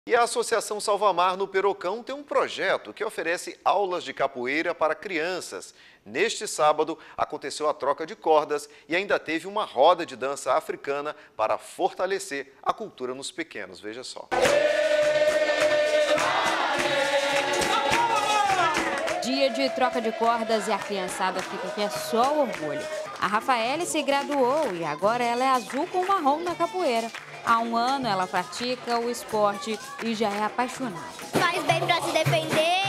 E a Associação Salvamar no Perocão tem um projeto que oferece aulas de capoeira para crianças. Neste sábado, aconteceu a troca de cordas e ainda teve uma roda de dança africana para fortalecer a cultura nos pequenos. Veja só. Dia de troca de cordas e a criançada fica que é só orgulho. A Rafaele se graduou e agora ela é azul com marrom na capoeira. Há um ano ela pratica o esporte e já é apaixonada. Faz bem para se defender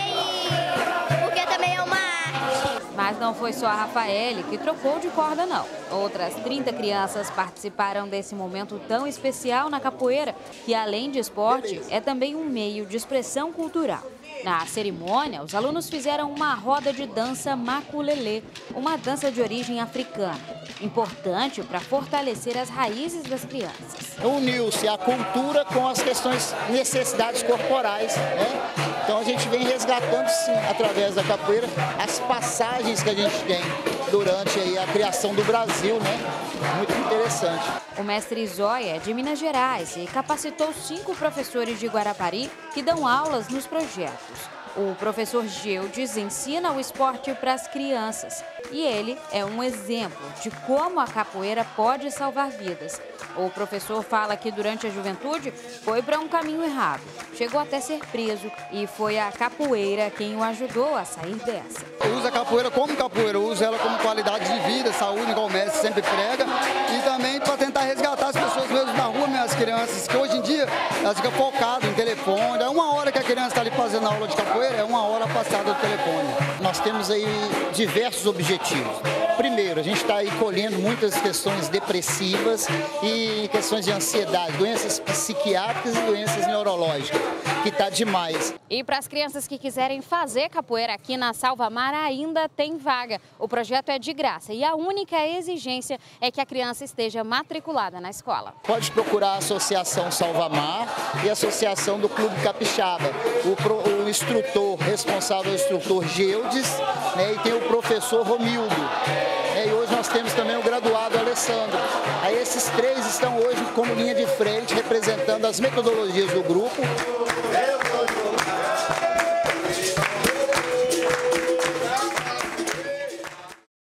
e porque também é uma arte. Mas não foi só a Rafaele que trocou de corda, não. Outras 30 crianças participaram desse momento tão especial na capoeira, que além de esporte, é também um meio de expressão cultural. Na cerimônia, os alunos fizeram uma roda de dança maculelê, uma dança de origem africana, importante para fortalecer as raízes das crianças. Uniu-se a cultura com as questões, necessidades corporais, né? Então a gente vem resgatando, sim, através da capoeira, as passagens que a gente tem durante aí a criação do Brasil, né? Muito interessante. O mestre Zóia é de Minas Gerais e capacitou 5 professores de Guarapari que dão aulas nos projetos. O professor Geudes ensina o esporte para as crianças e ele é um exemplo de como a capoeira pode salvar vidas. O professor fala que durante a juventude foi para um caminho errado, chegou até ser preso e foi a capoeira quem o ajudou a sair dessa. Eu uso a capoeira como capoeira, eu uso ela como qualidade de vida, saúde, igual o mestre sempre prega, e também para tentar resgatar as pessoas mesmo na rua, minhas crianças, que hoje em dia elas ficam focadas em telefone. É uma hora que a criança está ali fazendo a aula de capoeira, é uma hora passada do telefone. Nós temos aí diversos objetivos. Primeiro, a gente está aí colhendo muitas questões depressivas e questões de ansiedade, doenças psiquiátricas e doenças neurológicas, que está demais. E para as crianças que quiserem fazer capoeira aqui na Salvamar, ainda tem vaga. O projeto é de graça e a única exigência é que a criança esteja matriculada na escola. Pode procurar a Associação Salvamar e a Associação do Clube Capixaba. O instrutor responsável é o instrutor Geudes, né, e tem o professor Romildo. E hoje nós temos também o graduado Alessandro. Aí esses 3 estão hoje como linha de frente, representando as metodologias do grupo.